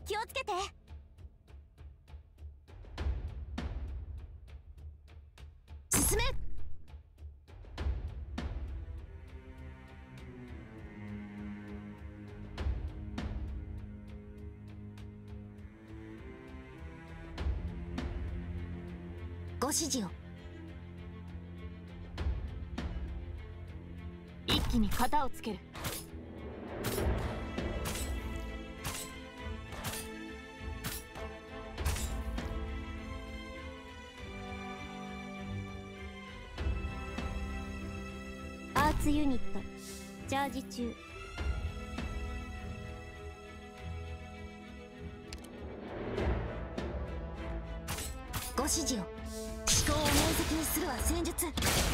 気をつけて。進め。ご指示を。 一気に型をつける。 アーツユニットチャージ中。ご指示を。思考を明晰にするは戦術。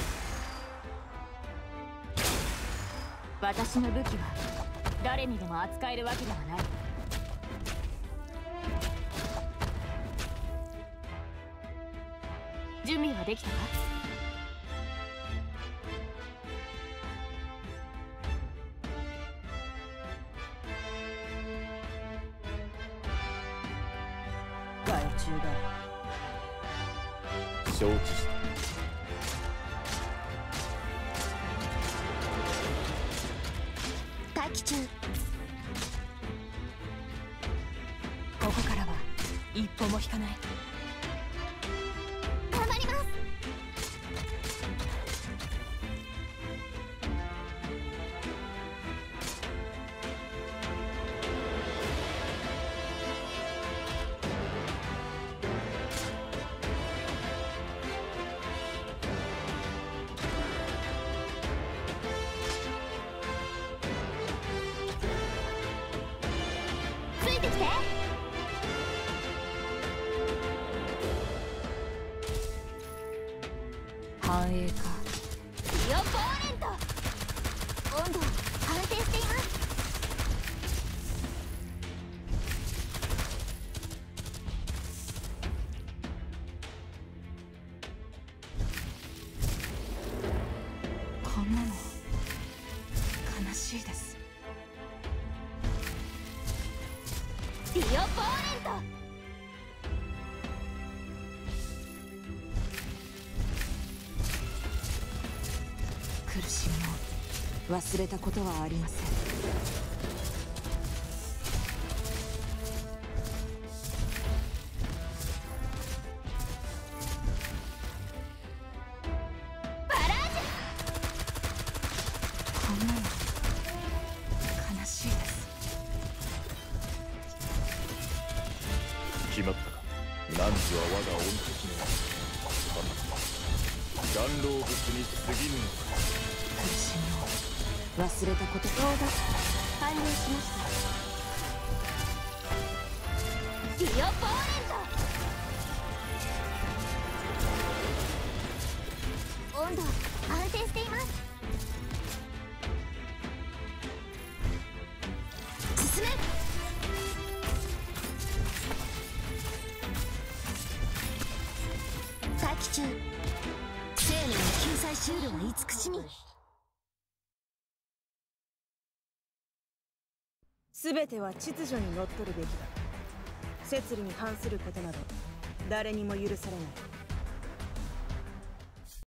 私の武器は誰にでも扱えるわけではない。準備はできたか？ 外中だ。 承知した。 待機中。 ここからは一歩も引かない。 頑張ります。ついてきて。 繁栄か。 よボーレント。温度安定しています。 こんなの悲しいです。 よボーレント。 苦しみを忘れたことはありません。 バラージこんなの悲しいです。 決まったか。汝は我が恩敵の残労物に過ぎぬのか。 苦しみを忘れたこと。 オーダー完了しました。ディオボーレント。温度安定しています。進め。待機中。生命の救済シュールは慈しみ。 全ては秩序にのっとるべきだ。摂理に反することなど誰にも許されない。